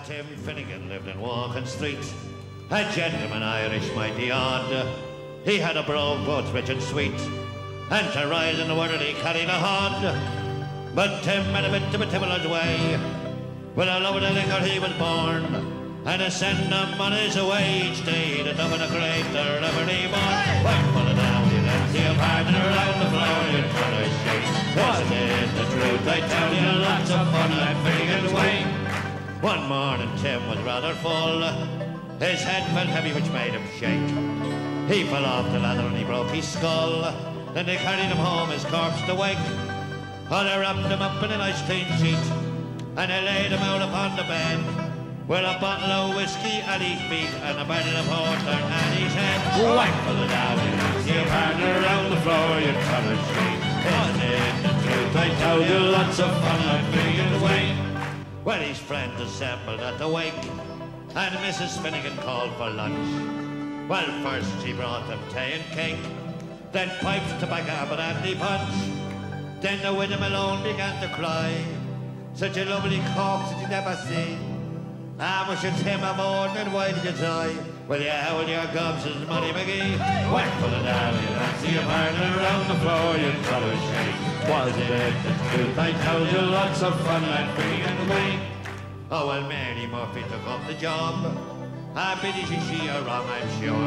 Tim Finnegan lived in Walking Street, a gentleman Irish mighty odd. He had a brogue both rich and sweet, and to rise in the world he carried a hod. But Tim had a bit of a tibbler's way, with a love of the liquor he was born, and a send him on his way each day to Dublin a greater every morn. Why pull it down, you then see a partner around the floor, you'd try to shake. Wasn't it the truth, I tell you, lots of fun that Finnegan's way. One morning Tim was rather full, his head felt heavy which made him shake. He fell off the ladder and he broke his skull, then they carried him home his corpse to wake. Oh, they wrapped him up in a nice clean sheet, and they laid him out upon the bed, with a bottle of whiskey at his feet and a bottle of porter at his head. Whack for the down, see a partner around the floor, you're trying to shake. Isn't it the truth, I tell you, lots of fun like Finnegan's way. Well, his friends assembled at the wake, and Mrs. Finnegan called for lunch. Well, first she brought them tea and cake, then pipes, tobacco, and brandy punch. Then the widow alone began to cry, such a lovely corpse did you never see. Ah, was your Tim a morning, why did you die? Well, yeah, how your gobs is Money McGee. Whack for the dally, and see a partner around the floor, you'd try to shake. Was it the truth? I tell you, lots of fun that Finnegan's way. Oh, well, Mary Murphy took up the job. Ah, Biddy, she a wrong, I'm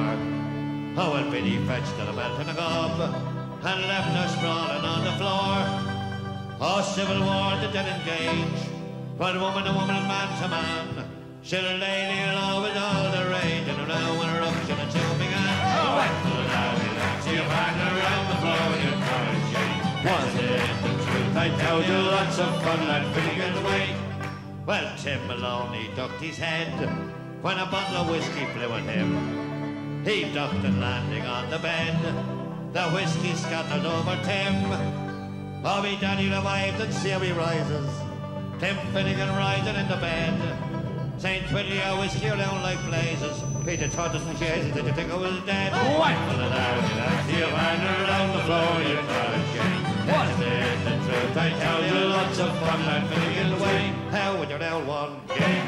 sure. Oh, well, Biddy fetched her a belt and a gob, and left her sprawling on the floor. Oh, civil war did then engage, but woman to woman and man to man. Still lady law with all the rage, and now when eruption and two began. Oh, whack for the dally, see a partner around the floor, you're trying to shake. Was it the truth? I tell you, lots of fun that Finnegan's way. Well, Tim Malone, he ducked his head when a bottle of whiskey flew at him. He ducked and landing on the bed, the whiskey scattered over Tim. Oh, me daddy revived and see how he rises. Tim Finnegan rising in the bed. St. Twilly, a whiskey around like blazes. Peter Todd and Chases, did you think I was dead? Whack for the down, and see a partner around the floor, you're trying to shake. What's it the truth? I tell you, lots of fun that Finnegan's way. How would you know one game?